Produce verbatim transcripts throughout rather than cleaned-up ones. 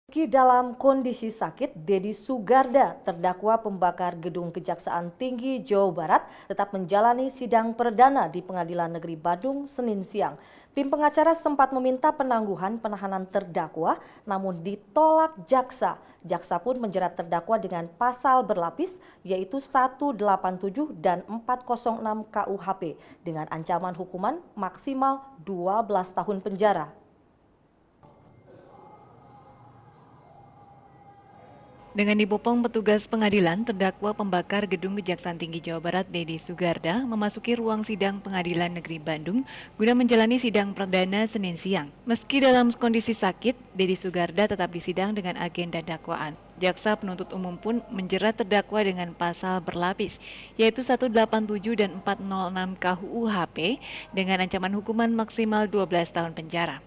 Meski dalam kondisi sakit, Dedi Sugarda, terdakwa pembakar gedung Kejaksaan Tinggi Jawa Barat, tetap menjalani sidang perdana di Pengadilan Negeri Bandung Senin siang. Tim pengacara sempat meminta penangguhan penahanan terdakwa, namun ditolak jaksa. Jaksa pun menjerat terdakwa dengan pasal berlapis, yaitu seratus delapan puluh tujuh dan empat nol enam K U H P, dengan ancaman hukuman maksimal dua belas tahun penjara. Dengan dibopong petugas pengadilan, terdakwa pembakar gedung Kejaksaan Tinggi Jawa Barat Dedi Sugarda memasuki ruang sidang Pengadilan Negeri Bandung guna menjalani sidang perdana Senin siang. Meski dalam kondisi sakit, Dedi Sugarda tetap disidang dengan agenda dakwaan. Jaksa penuntut umum pun menjerat terdakwa dengan pasal berlapis, yaitu seratus delapan puluh tujuh dan empat nol enam K U H P dengan ancaman hukuman maksimal dua belas tahun penjara.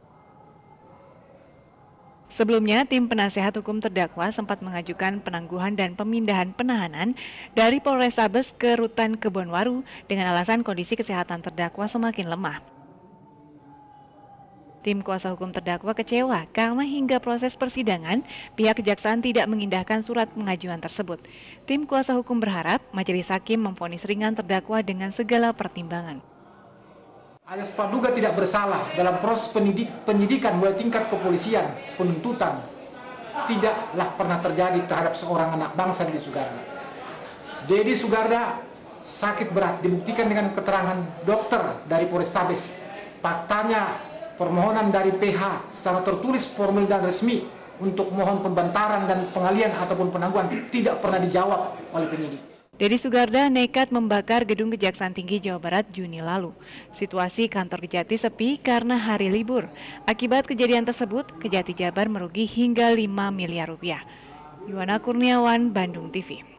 Sebelumnya, tim penasehat hukum terdakwa sempat mengajukan penangguhan dan pemindahan penahanan dari Polrestabes ke Rutan Kebonwaru dengan alasan kondisi kesehatan terdakwa semakin lemah. Tim kuasa hukum terdakwa kecewa karena hingga proses persidangan, pihak kejaksaan tidak mengindahkan surat pengajuan tersebut. Tim kuasa hukum berharap majelis hakim memvonis ringan terdakwa dengan segala pertimbangan. Alias praduga tidak bersalah dalam proses penyidik, penyidikan mulai tingkat kepolisian, penuntutan tidaklah pernah terjadi terhadap seorang anak bangsa Dedi Sugarda. Dedi Sugarda sakit berat dibuktikan dengan keterangan dokter dari Polrestabes. Faktanya permohonan dari P H secara tertulis, formal dan resmi untuk mohon pembantaran dan pengalian ataupun penangguhan tidak pernah dijawab oleh penyidik. Dedi Sugarda nekat membakar gedung Kejaksaan Tinggi Jawa Barat Juni lalu. Situasi kantor Kejati sepi karena hari libur. Akibat kejadian tersebut, Kejati Jabar merugi hingga lima miliar rupiah. Yuwana Kurniawan, Bandung T V.